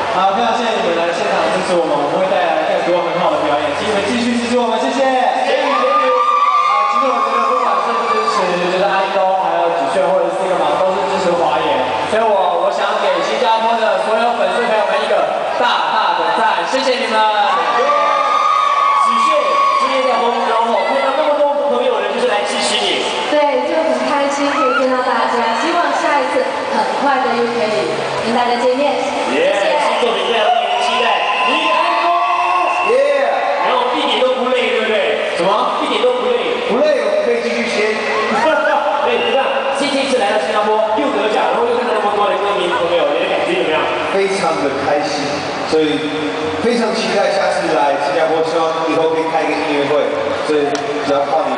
好，非常谢谢你们来现场支持我们，我们会带来更多很好的表演，请你们继续支持我们，谢谢。其实我觉得不管是支持就是安东，还有子炫或者是这个嘛，都是支持华研，所以我想给新加坡的所有粉丝朋友们一个大大的赞，谢谢你们。 子炫今天在红楼后看到那么多朋友人就是来支持你， 对，就很开心可以见到大家，希望下一次很快的又可以跟大家见面。 耶，新作品非常令人期待。你安东， 耶， 然后一点都不累，对不对？ 什么？ 一点都不累。 不累，我们可以继续先。 对，你看，这一次来到新加坡又得奖，然后又看到那么多的歌迷朋友，你的感觉怎么样？ 非常的开心，所以非常期待下次来新加坡，希望以后可以开一个音乐会，所以只要靠你